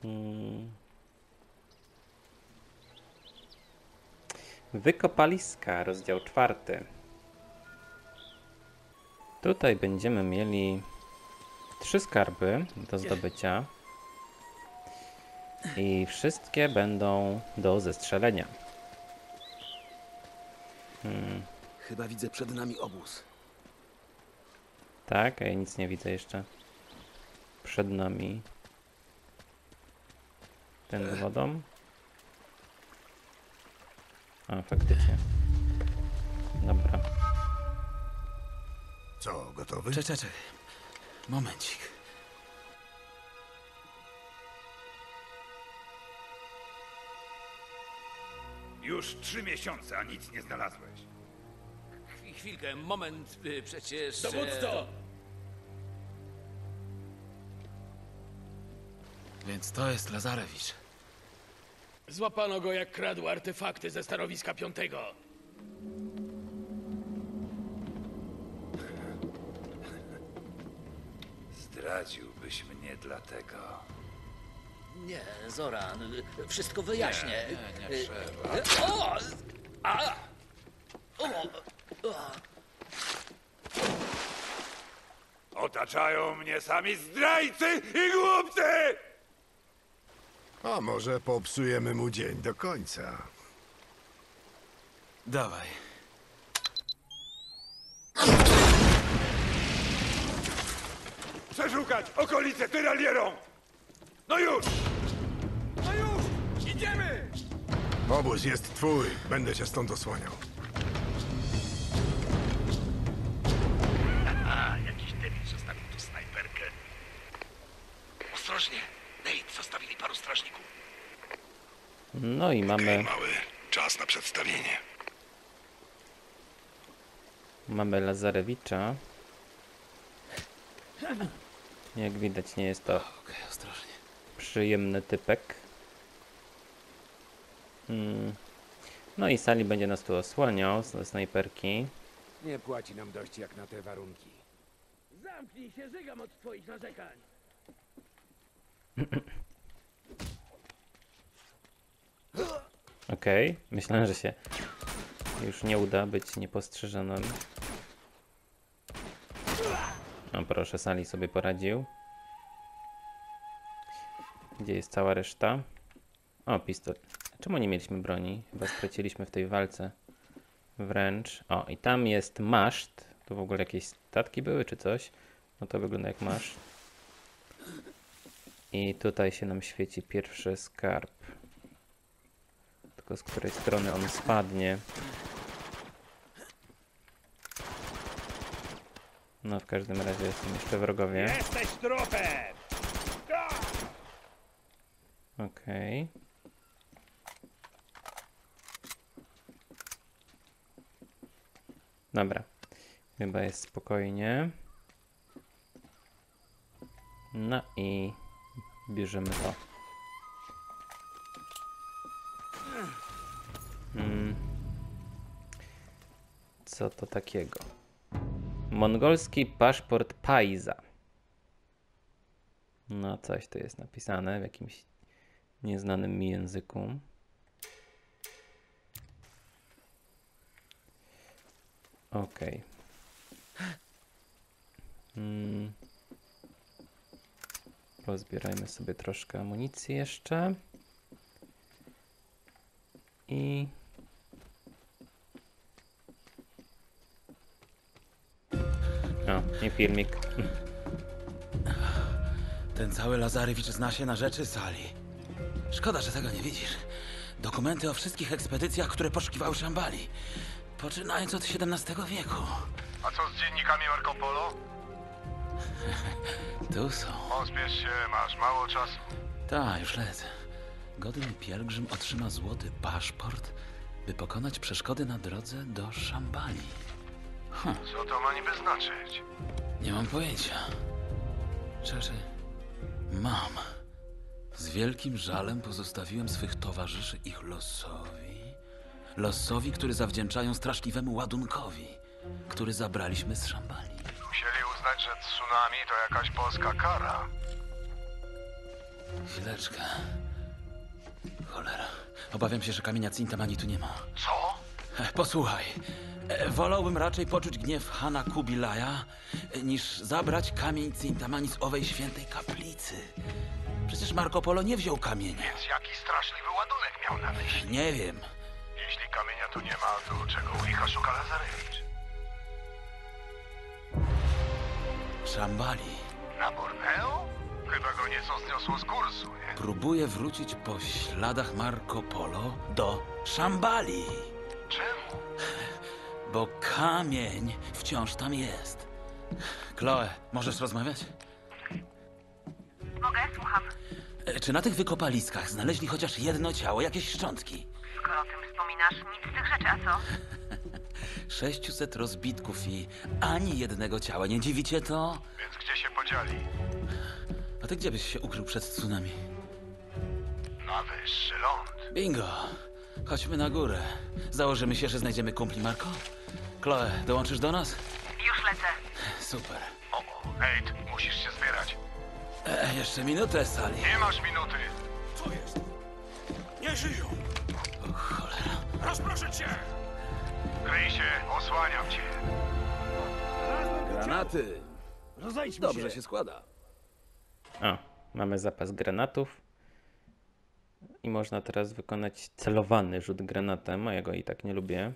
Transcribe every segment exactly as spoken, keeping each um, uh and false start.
Hmm. Wykopaliska, rozdział czwarty. Tutaj będziemy mieli trzy skarby do zdobycia i wszystkie będą do zestrzelenia. Hmm. Chyba widzę przed nami obóz. Tak, a ja nic nie widzę jeszcze przed nami. Ten wodą. A, faktycznie. Dobra. Co, gotowy? Czekaj, czekaj. Momencik. Już trzy miesiące, a nic nie znalazłeś. Chw- Chwilkę, moment, y, przecież... Dowódco! Więc to jest Lazarewicz. Złapano go, jak kradł artefakty ze stanowiska piątego. Zdradziłbyś mnie dlatego. Nie, Zoran, y, wszystko wyjaśnię. Nie, nie Y, trzeba. y, O! A! O! O! Otaczają mnie sami zdrajcy i głupcy! A może popsujemy mu dzień do końca? Dawaj. Przeszukać okolice tyralierą! No już! No już! Idziemy! Obóz jest twój. Będę cię stąd osłaniał. A, jakiś debil zostawił tu snajperkę. Ostrożnie! Nate, zostawili paru strażników. No i mamy, Mały, czas na przedstawienie. mamy Lazarewicza. Jak widać, nie jest to Okej, ostrożnie. przyjemny typek. Hmm. No i Sali będzie nas tu osłaniał ze snajperki. Nie płaci nam dość jak na te warunki. Zamknij się, żygam od twoich narzekań. Okej, myślałem, że się już nie uda być niepostrzeżonym. O proszę, Sali sobie poradził. Gdzie jest cała reszta? O, pistolet. Czemu nie mieliśmy broni? Chyba straciliśmy w tej walce. Wręcz. O, i tam jest maszt. To w ogóle jakieś statki były, czy coś? No to wygląda jak maszt. I tutaj się nam świeci pierwszy skarb. Tylko z której strony on spadnie. No w każdym razie są jeszcze wrogowie. Jesteś trupem! Okej. Dobra. Chyba jest spokojnie. No i bierzemy to. Hmm. Co to takiego? Mongolski paszport Pajza. No coś tu jest napisane w jakimś nieznanym mi języku. Okej. Hmm. Pozbierajmy sobie troszkę amunicji jeszcze. I... O, i filmik. Ten cały Lazarewicz zna się na rzeczy, Sali. Szkoda, że tego nie widzisz. Dokumenty o wszystkich ekspedycjach, które poszukiwały Szambali. Poczynając od siedemnastego wieku. A co z dziennikami Marco Polo? Tu są. Pospiesz się, masz mało czasu. Ta, już lecę. Godny pielgrzym otrzyma złoty paszport, by pokonać przeszkody na drodze do Szambali. Hm, Co to ma niby znaczyć? nie mam pojęcia. Czekaj. Mam. Z wielkim żalem pozostawiłem swych towarzyszy ich losowi. Losowi, który zawdzięczają straszliwemu ładunkowi, który zabraliśmy z Szambali. Musieli uznać, że tsunami to jakaś polska kara. Chwileczkę. Cholera. Obawiam się, że kamienia Cintamani tu nie ma. Co? Posłuchaj. e, Wolałbym raczej poczuć gniew Hana Kubilaja, e, niż zabrać kamień Cintamani z owej świętej kaplicy. Przecież Marco Polo nie wziął kamienia. Więc jaki straszliwy ładunek miał na myśli? Nie wiem. Jeśli kamienia tu nie ma, to czego u licha szuka Lazarewicz? Szambali. Na Borneo? Chyba go nieco zniosło z kursu, nie? Próbuje wrócić po śladach Marco Polo do Szambali. Czemu? Bo kamień wciąż tam jest. Chloe, możesz rozmawiać? Mogę? Słucham. E, Czy na tych wykopaliskach znaleźli chociaż jedno ciało, jakieś szczątki? Skoro o tym wspominasz, nic z tych rzeczy, a co? sześciuset rozbitków i ani jednego ciała. Nie dziwi cię to? Więc gdzie się podzieli? A ty gdzie byś się ukrył przed tsunami? Na wyższy ląd. Bingo! Chodźmy na górę. Założymy się, że znajdziemy kumpli Marco? Chloe, dołączysz do nas? Już lecę. Super. O, o, Nate, musisz się zbierać. E, jeszcze minutę, Sally. Nie masz minuty. Co jest? Nie żyją! O cholera. Rozproszę cię! Kryj się, osłaniam cię. Granaty. Rozejdźmy Dobrze się składa. O, mamy zapas granatów. I można teraz wykonać celowany rzut granatem, a ja go i tak nie lubię.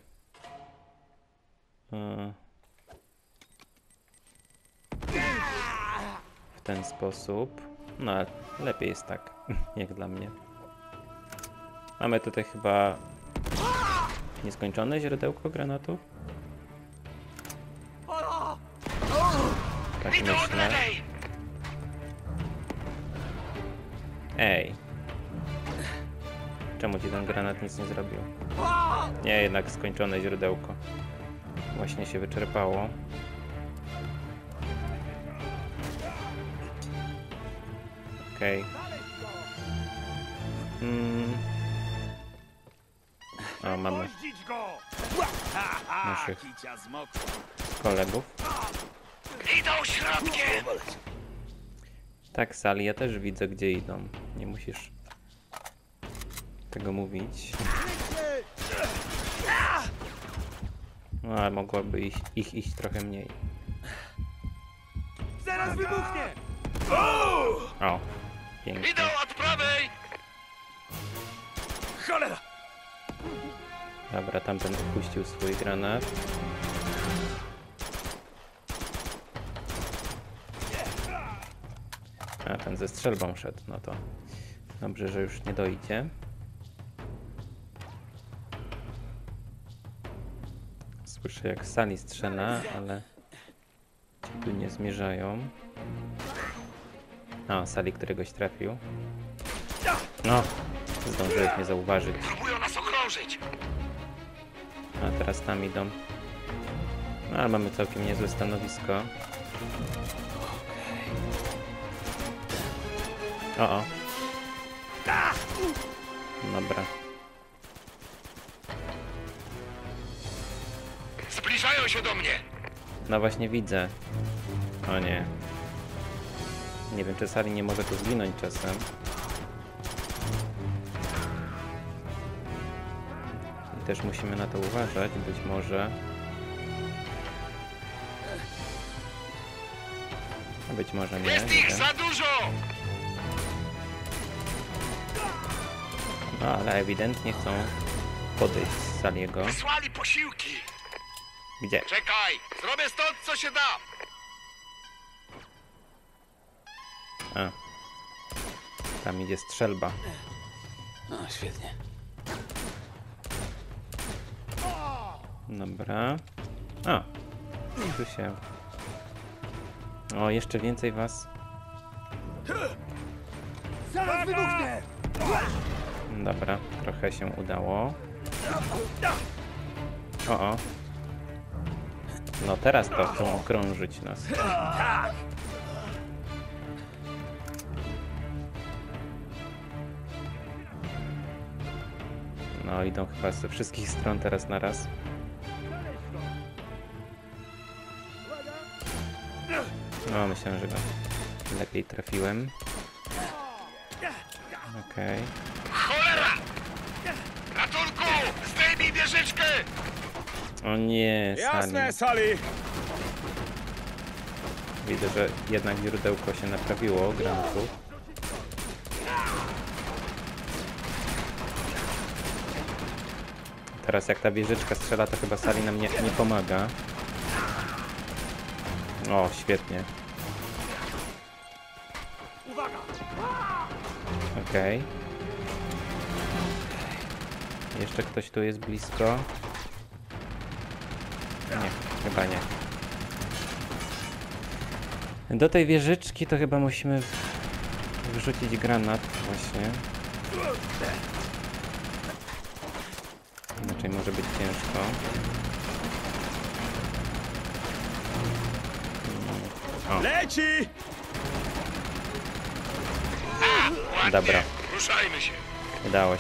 E, W ten sposób. No, ale lepiej jest tak, jak dla mnie. Mamy tutaj chyba nieskończone źródełko granatów. Tak myślę. Ej. Czemu ci ten granat nic nie zrobił? Nie, jednak skończone źródełko. Właśnie się wyczerpało. Okej. Okay. Mm. O, mamy naszych kolegów. Idą środkiem! Tak, Sally, ja też widzę, gdzie idą. Nie musisz tego mówić. No, ale mogłoby ich, ich iść trochę mniej. Zaraz wybuchnie! O, pięknie. Idą od prawej! Cholera! Dobra, tamten wypuścił swój granat. A, ten ze strzelbą szedł, no to dobrze, że już nie dojdzie. Słyszę, jak Sally strzela, ale ci tu nie zmierzają. O, Sally któregoś trafił. No, zdążyłeś mnie zauważyć. Próbują nas okrążyć! A teraz tam idą. No, ale mamy całkiem niezłe stanowisko. O, o. Dobra. Zbliżają się do mnie! No właśnie widzę. O nie. Nie wiem, czy Sally nie może tu zginąć czasem. I też musimy na to uważać, być może. A być może nie. Jest nie ich wiem. za dużo! No, ale ewidentnie chcą podejść z Sally'ego. Wysłali posiłki! Gdzie? Czekaj! Zrobię stąd, co się da! A. Tam idzie strzelba. No, świetnie. Dobra. O! Tu się... O, jeszcze więcej was. Zaraz wybuchnie! Dobra, trochę się udało. O, o. No teraz to chcą okrążyć nas. No, idą chyba ze wszystkich stron teraz na raz. No, myślałem, że go lepiej trafiłem. Okej. Cholera! Ratunku! Zdejmij wieżyczkę! O nie, Sali. Sali! Widzę, że jednak źródełko się naprawiło granatów. Teraz jak ta wieżyczka strzela, to chyba Sali nam nie, nie pomaga. O, świetnie. Okej. Jeszcze ktoś tu jest blisko? Nie, chyba nie. Do tej wieżyczki to chyba musimy wrzucić granat właśnie. Inaczej może być ciężko. O. Leci! Dobra, Ruszajmy się! udało się.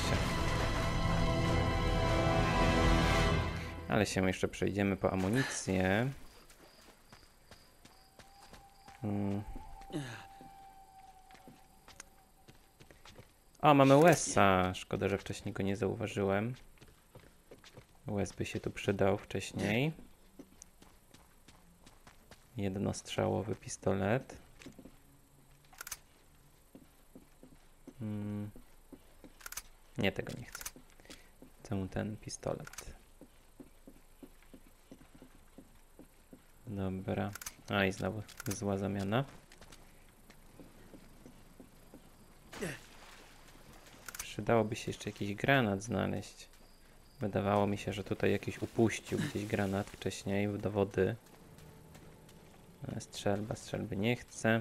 Ale się jeszcze przejdziemy po amunicję. Hmm. O, mamy Wesa. Szkoda, że wcześniej go nie zauważyłem. Wes by się tu przydał wcześniej. Jednostrzałowy pistolet. Hmm. Nie, tego nie chcę. Chcę ten pistolet. Dobra. A i znowu zła zamiana. Przydałoby się jeszcze jakiś granat znaleźć. Wydawało mi się, że tutaj jakiś upuścił gdzieś granat wcześniej do wody. Ale strzelba, strzelby nie chcę.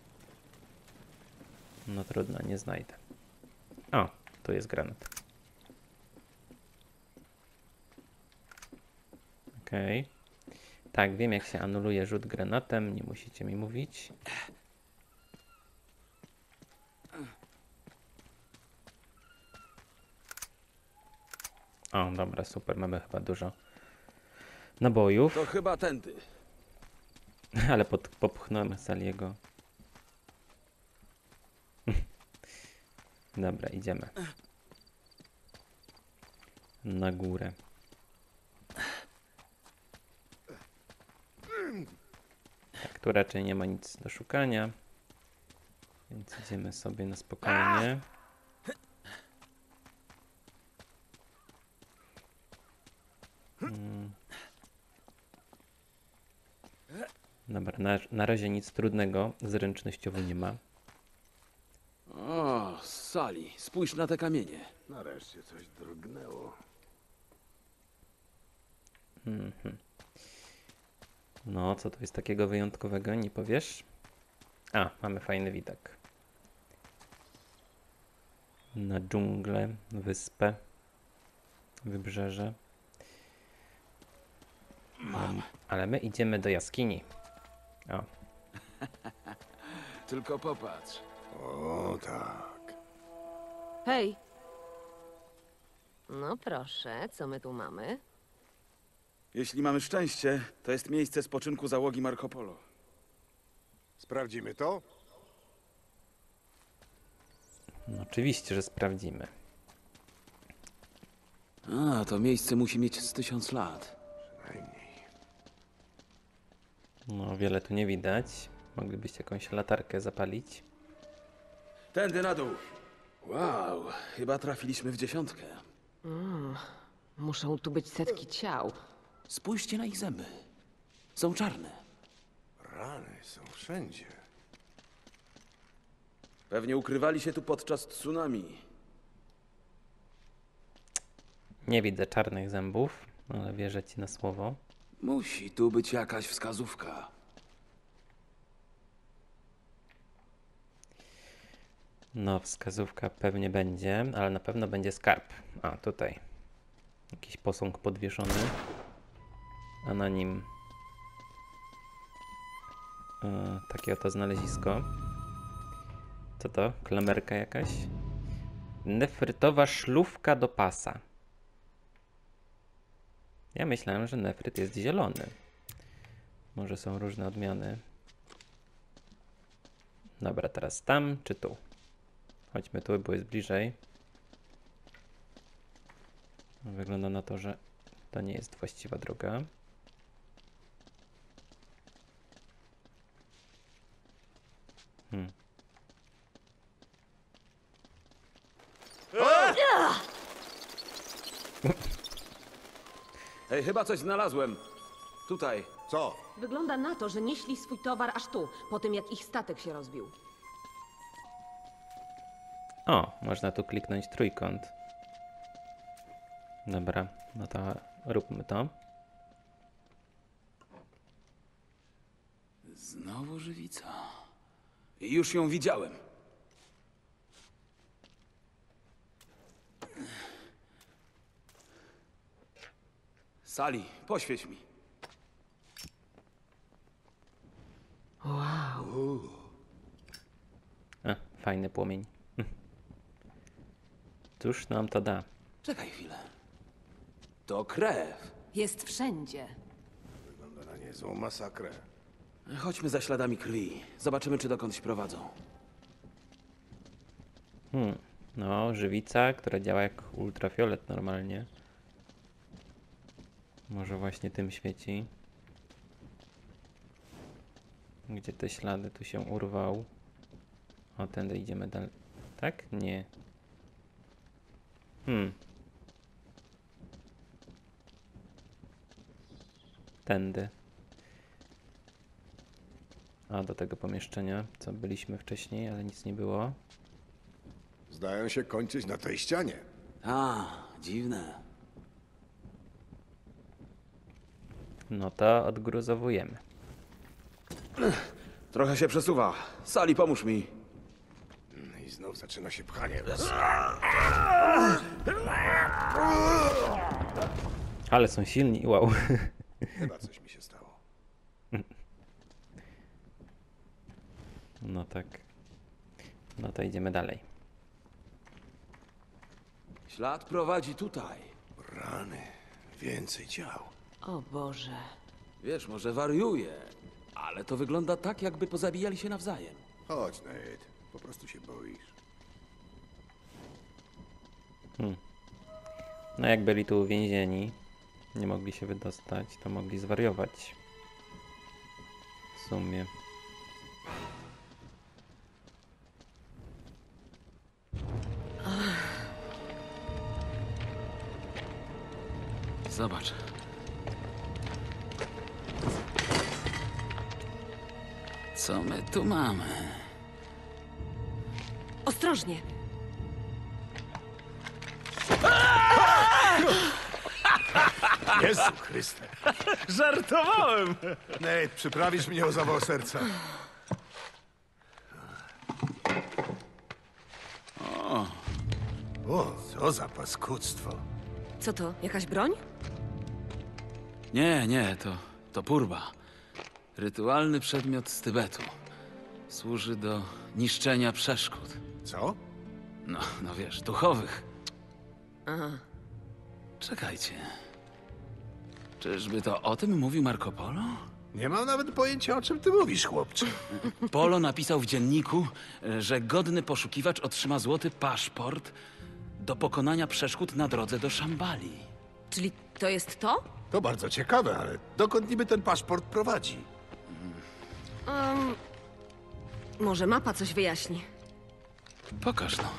No trudno, nie znajdę. O, tu jest granat. Okej. Okay. Tak, wiem jak się anuluje rzut granatem, nie musicie mi mówić. O, dobra, super, mamy chyba dużo nabojów. To chyba tędy. Ale pod, popchnąłem Saliego. Dobra, idziemy. Na górę. Tak, tu raczej nie ma nic do szukania. Więc idziemy sobie na spokojnie. Hmm. Dobra, na, na razie nic trudnego zręcznościowo nie ma. O, Sali, spójrz na te kamienie. Nareszcie coś drgnęło. Mhm. No, co to jest takiego wyjątkowego, nie powiesz? A, mamy fajny widok. Na dżunglę, wyspę, wybrzeże. Um, ale my idziemy do jaskini. O, Tylko popatrz. O tak. Hej! No proszę, co my tu mamy? Jeśli mamy szczęście, to jest miejsce spoczynku załogi Marco Polo. Sprawdzimy to? no oczywiście, że sprawdzimy. A, to miejsce musi mieć z tysiąc lat. Najmniej. No, wiele tu nie widać. Moglibyście jakąś latarkę zapalić. Tędy na dół. Wow, chyba trafiliśmy w dziesiątkę. Mm, muszą tu być setki ciał. Spójrzcie na ich zęby. Są czarne. Rany są wszędzie. Pewnie ukrywali się tu podczas tsunami. Nie widzę czarnych zębów, ale wierzę ci na słowo. Musi tu być jakaś wskazówka. No, wskazówka pewnie będzie, ale na pewno będzie skarb. A, tutaj. Jakiś posąg podwieszony. A na nim e, takie oto znalezisko. Co to? Klamerka jakaś? Nefrytowa szlufka do pasa. Ja myślałem, że nefryt jest zielony. Może są różne odmiany. Dobra, teraz tam czy tu? Chodźmy tu, bo jest bliżej. Wygląda na to, że to nie jest właściwa droga. Hmm. Ej, chyba coś znalazłem. Tutaj. Co? Wygląda na to, że nieśli swój towar aż tu, po tym jak ich statek się rozbił. O, można tu kliknąć trójkąt. Dobra, no to róbmy to. Znowu żywica. Już ją widziałem. Sali, poświeć mi. Wow. A, fajny płomień. Cóż nam to da? Czekaj chwilę. To krew. Jest wszędzie. Wygląda na niezłą masakrę. Chodźmy za śladami krwi. Zobaczymy, czy dokądś prowadzą. Hmm. No, żywica, która działa jak ultrafiolet normalnie. Może właśnie tym świeci. Gdzie te ślady tu się urwał? O, tędy idziemy dalej. Tak? Nie. Hmm. Tędy. A, do tego pomieszczenia, co byliśmy wcześniej, ale nic nie było. Zdają się kończyć na tej ścianie. A, dziwne. No to odgruzowujemy. Trochę się przesuwa. Sali, pomóż mi. I znów zaczyna się pchanie. Ale są silni, wow. Chyba coś mi się stało. No tak. No to idziemy dalej. Ślad prowadzi tutaj. Rany. Więcej ciał. O Boże. Wiesz, może wariuje, ale to wygląda tak, jakby pozabijali się nawzajem. Chodź, Nate. Po prostu się boisz. Hmm. No jak byli tu uwięzieni, nie mogli się wydostać, to mogli zwariować. W sumie. Zobacz. Co my tu mamy? Ostrożnie. Jezu Chryste. Żartowałem! Nate, przyprawisz mnie o zawał serca. O, co za paskudztwo. Co to? Jakaś broń? Nie, nie, to, to purba. Rytualny przedmiot z Tybetu. Służy do niszczenia przeszkód. Co? No, no wiesz, duchowych. Aha. Czekajcie. Czyżby to o tym mówił Marco Polo? Nie mam nawet pojęcia, o czym ty mówisz, chłopcze. Polo napisał w dzienniku, że godny poszukiwacz otrzyma złoty paszport do pokonania przeszkód na drodze do Szambali. Czyli to jest to? To bardzo ciekawe, ale dokąd niby ten paszport prowadzi? Um, może mapa coś wyjaśni. Pokaż no.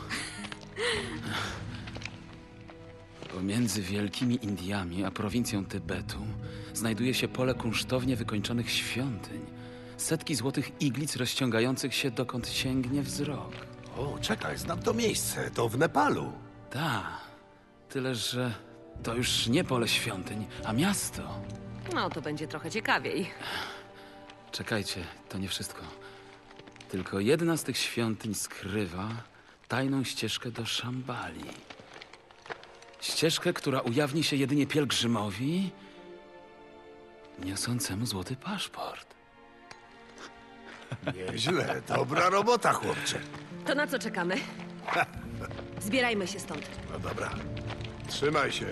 Pomiędzy Wielkimi Indiami a prowincją Tybetu znajduje się pole kunsztownie wykończonych świątyń. Setki złotych iglic rozciągających się dokąd sięgnie wzrok. O, czekaj, znam to miejsce. To w Nepalu. Ta, tyle że to już nie pole świątyń, a miasto. No, to będzie trochę ciekawiej. Czekajcie, to nie wszystko. Tylko jedna z tych świątyń skrywa tajną ścieżkę do Szambali. Ścieżkę, która ujawni się jedynie pielgrzymowi niosącemu złoty paszport. Nieźle, dobra robota, chłopcze. To na co czekamy? Zbierajmy się stąd. No dobra, trzymaj się.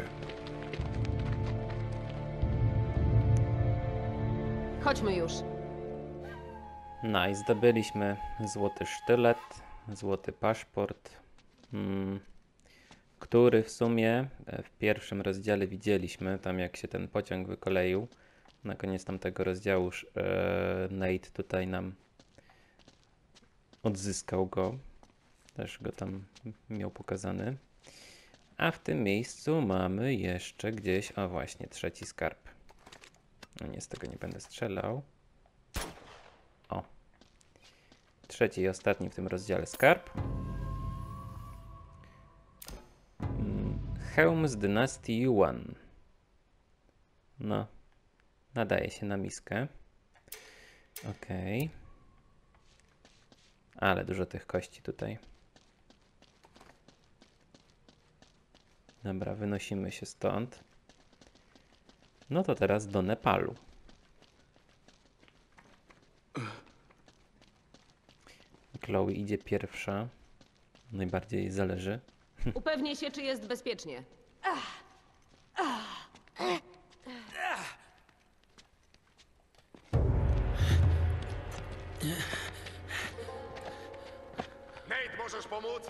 Chodźmy już. No i zdobyliśmy złoty sztylet, złoty paszport. Hmm. Który w sumie w pierwszym rozdziale widzieliśmy, tam jak się ten pociąg wykoleił. Na koniec tamtego rozdziału już e, Nate tutaj nam odzyskał go. Też go tam miał pokazany. A w tym miejscu mamy jeszcze gdzieś, a właśnie, trzeci skarb. No nie, z tego nie będę strzelał. O. Trzeci i ostatni w tym rozdziale skarb. Hełm z dynastii Yuan. No. Nadaje się na miskę. Okej. Okay. Ale dużo tych kości tutaj. Dobra, wynosimy się stąd. No to teraz do Nepalu. Chloe idzie pierwsza. Najbardziej jej zależy. Upewnię się, czy jest bezpiecznie. Nate, możesz pomóc?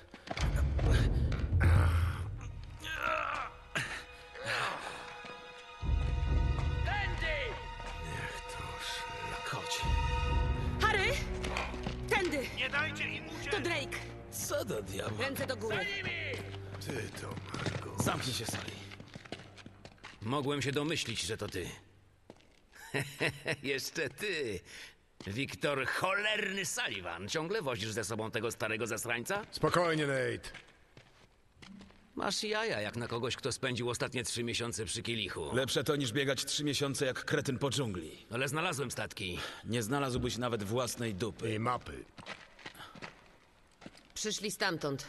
Chodź. Harry! Tędy! Nie dajcie im uciec! To Drake! Co do diabła? Ręce do góry. Ty to masz go. Zamknij się, Sally. Mogłem się domyślić, że to ty. Jeszcze ty. Wiktor cholerny Sullivan. Ciągle wozisz ze sobą tego starego zasrańca? Spokojnie, Nate. Masz jaja jak na kogoś, kto spędził ostatnie trzy miesiące przy kielichu. Lepsze to niż biegać trzy miesiące jak kretyn po dżungli. Ale znalazłem statki. Nie znalazłbyś nawet własnej dupy. I mapy. Przyszli stamtąd.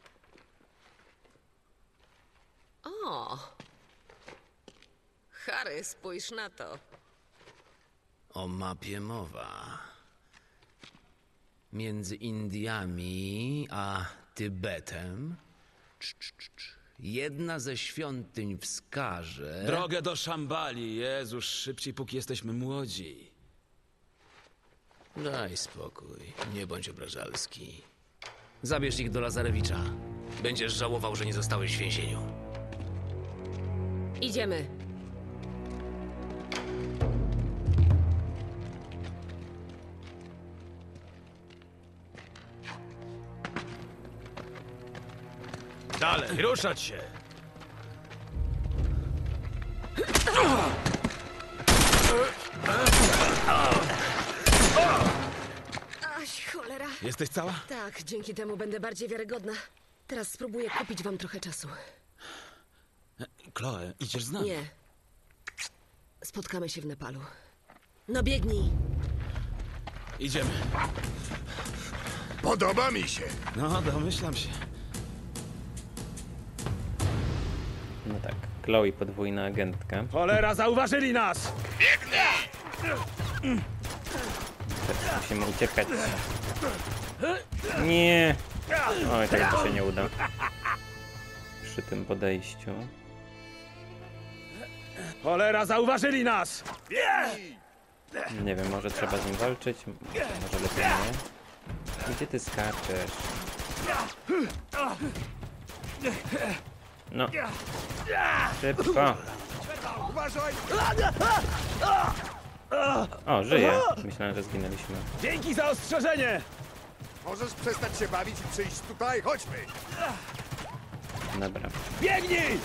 O! Harry, spójrz na to. O mapie mowa. Między Indiami a Tybetem. Cz, cz, cz. Jedna ze świątyń wskaże... Drogę do Szambali, Jezus, szybciej póki jesteśmy młodzi. Daj spokój, nie bądź obrażalski. Zabierz ich do Lazarewicza. Będziesz żałował, że nie zostałeś w więzieniu. Idziemy. Dalej, ruszać się! Aś, cholera. Jesteś cała? Tak, dzięki temu będę bardziej wiarygodna. Teraz spróbuję kupić wam trochę czasu. Chloe, idziesz z nami? Nie. Spotkamy się w Nepalu. No biegnij. Idziemy. Podoba mi się. No, domyślam się. No tak, Chloe podwójna agentka. Cholera, zauważyli nas! Teraz musimy uciekać. Nie! Oj, tak to się nie uda. Przy tym podejściu. Cholera, zauważyli nas! Nie wiem, może trzeba z nim walczyć, może lepiej nie. Gdzie ty skaczesz? No. Szybko. O, żyje. Myślałem, że zginęliśmy. Dzięki za ostrzeżenie! Możesz przestać się bawić i przyjść tutaj? Chodźmy! Dobra. Biegnij!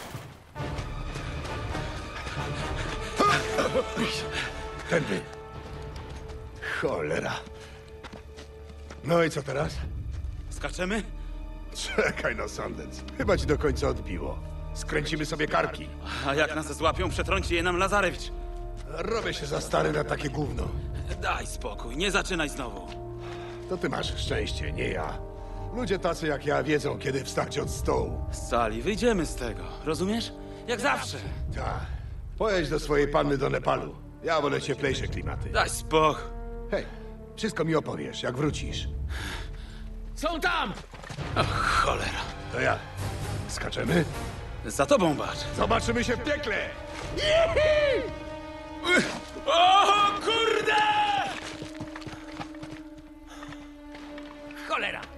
Tędy. Cholera. No i co teraz? Skaczemy? Czekaj no, Sundance. Chyba ci do końca odbiło. Skręcimy sobie karki. A jak nas złapią, przetrąci je nam Lazarewicz. Robię się za stary na takie gówno. Daj spokój, nie zaczynaj znowu. To ty masz szczęście, nie ja. Ludzie tacy jak ja wiedzą, kiedy wstać od stołu. Sali, wyjdziemy z tego, rozumiesz? Jak zawsze. Tak. Pojedź do swojej panny do Nepalu. Ja wolę cieplejsze klimaty. Daj spokój. Hej, wszystko mi opowiesz, jak wrócisz. Są tam! Cholera. To ja. Skaczemy? Za tobą, bacz. Zobaczymy się w piekle! O kurde! Cholera!